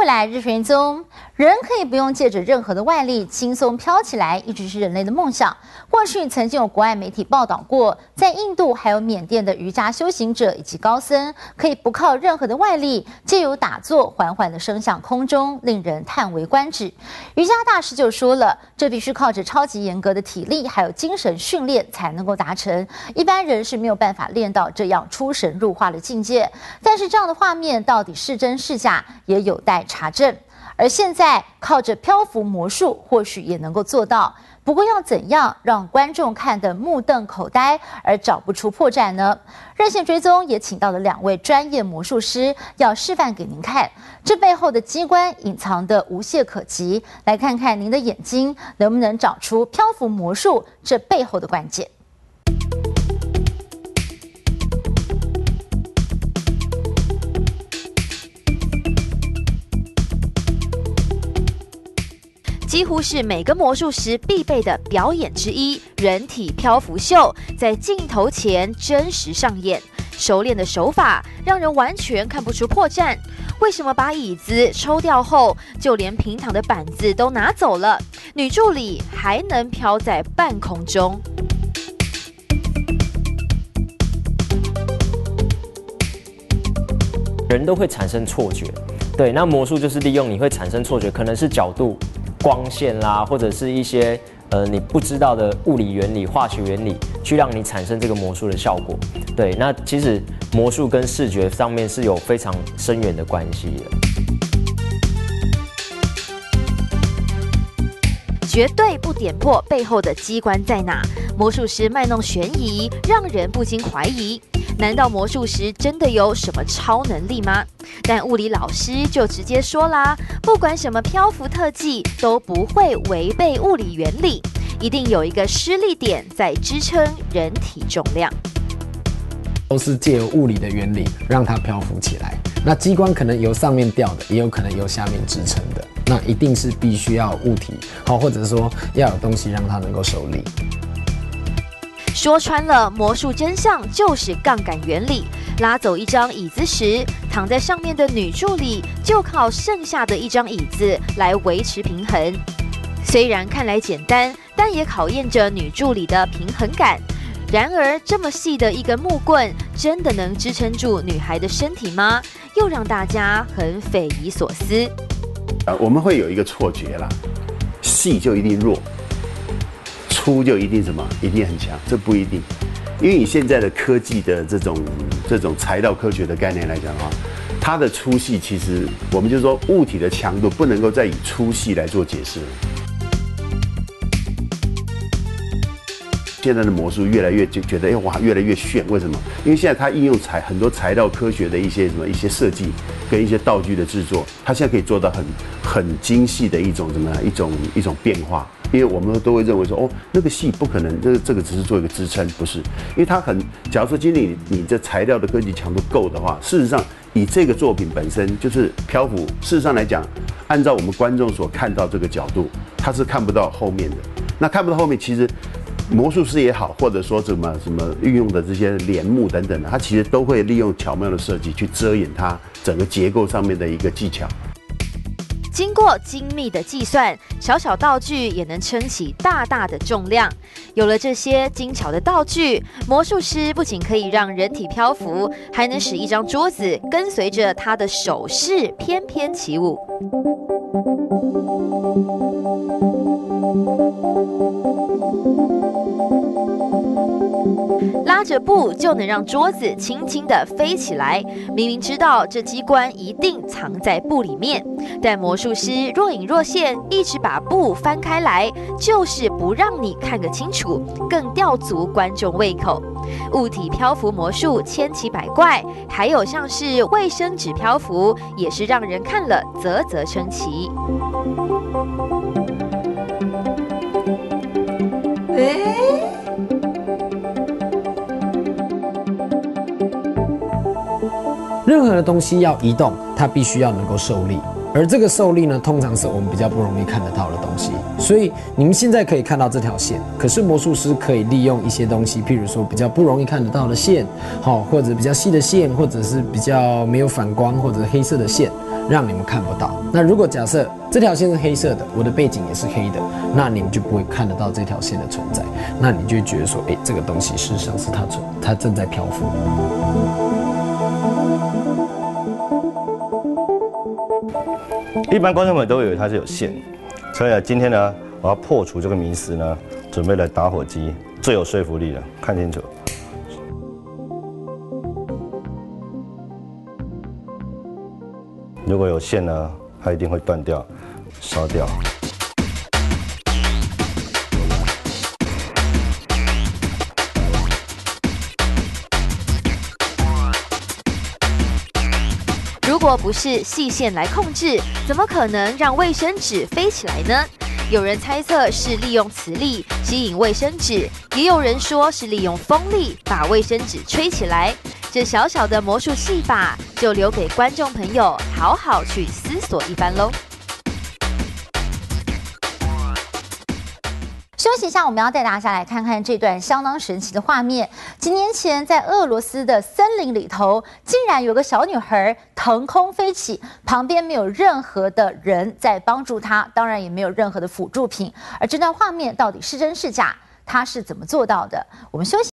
来日全中，人可以不用借着任何的外力轻松飘起来，一直是人类的梦想。过去曾经有国外媒体报道过，在印度还有缅甸的瑜伽修行者以及高僧，可以不靠任何的外力，借由打坐缓缓地升向空中，令人叹为观止。瑜伽大师就说了，这必须靠着超级严格的体力还有精神训练才能够达成，一般人是没有办法练到这样出神入化的境界。但是这样的画面到底是真是假，也有待查证。而现在靠着漂浮魔术，或许也能够做到。不过要怎样让观众看得目瞪口呆而找不出破绽呢？热线追踪也请到了2位专业魔术师，要示范给您看，这背后的机关隐藏的无懈可击。来看看您的眼睛能不能找出漂浮魔术这背后的关键。 几乎是每个魔术师必备的表演之一——人体漂浮秀，在镜头前真实上演。熟练的手法让人完全看不出破绽。为什么把椅子抽掉后，就连平躺的板子都拿走了，女助理还能飘在半空中？ 人都会产生错觉，对，那魔术就是利用你会产生错觉，可能是角度、光线啦，或者是一些你不知道的物理原理、化学原理，去让你产生这个魔术的效果。对，那其实魔术跟视觉上面是有非常深远的关系的。 绝对不点破背后的机关在哪，魔术师卖弄悬疑，让人不禁怀疑。难道魔术师真的有什么超能力吗？但物理老师就直接说啦，不管什么漂浮特技都不会违背物理原理，一定有一个施力点在支撑人体重量。 都是借由物理的原理让它漂浮起来。那机关可能由上面吊的，也有可能由下面支撑的。那一定是必须要有物体，或者说要有东西让它能够受力。 说穿了，魔术真相就是杠杆原理。拉走一张椅子时，躺在上面的女助理就靠剩下的一张椅子来维持平衡。虽然看来简单，但也考验着女助理的平衡感。然而，这么细的一根木棍，真的能支撑住女孩的身体吗？又让大家很匪夷所思。 我们会有一个错觉啦，细就一定弱，粗就一定什么，一定很强，这不一定。因为以现在的科技的这种材料科学的概念来讲的话，它的粗细其实我们就说物体的强度不能够再以粗细来做解释。现在的魔术越来越就觉得哇越来越炫，为什么？因为现在它应用很多材料科学的一些设计跟一些道具的制作，它现在可以做到很精细的一种变化。因为我们都会认为说那个细不可能，这个只是做一个支撑，不是？因为它假如说今天你这材料的科技强度够的话，事实上以这个作品本身就是漂浮，事实上来讲，按照我们观众所看到这个角度，他是看不到后面的。那看不到后面，其实魔术师也好，或者说什么运用的这些帘幕等等的，它其实都会利用巧妙的设计去遮掩它整个结构上面的一个技巧。 经过精密的计算，小小道具也能撑起大大的重量。有了这些精巧的道具，魔术师不仅可以让人体漂浮，还能使一张桌子跟随着他的手势翩翩起舞。拉着布就能让桌子轻轻地飞起来，明明知道这机关一定藏在布里面，但魔术师若隐若现，一直把布翻开来，就是不让你看个清楚，更吊足观众胃口。物体漂浮魔术千奇百怪，还有像是卫生纸漂浮，也是让人看了啧啧称奇。 任何的东西要移动，它必须要能够受力。 而这个受力呢，通常是我们比较不容易看得到的东西。所以你们现在可以看到这条线，可是魔术师可以利用一些东西，譬如说比较不容易看得到的线，或者比较细的线，或者是比较没有反光或者黑色的线，让你们看不到。那如果假设这条线是黑色的，我的背景也是黑的，那你们就不会看得到这条线的存在，那你就会觉得说，这个东西事实上是它正在漂浮。 一般观众们都以为它是有线，所以今天呢，我要破除这个迷思呢，准备了打火机，最有说服力了，看清楚。如果有线呢，它一定会断掉、烧掉。 如果不是细线来控制，怎么可能让卫生纸飞起来呢？有人猜测是利用磁力吸引卫生纸，也有人说是利用风力把卫生纸吹起来。这小小的魔术戏法，就留给观众朋友好好去思索一番喽。 休息一下，我们要带大家来看看这段相当神奇的画面。几年前，在俄罗斯的森林里头，竟然有个小女孩腾空飞起，旁边没有任何的人在帮助她，当然也没有任何的辅助品。而这段画面到底是真是假？她是怎么做到的？我们休息。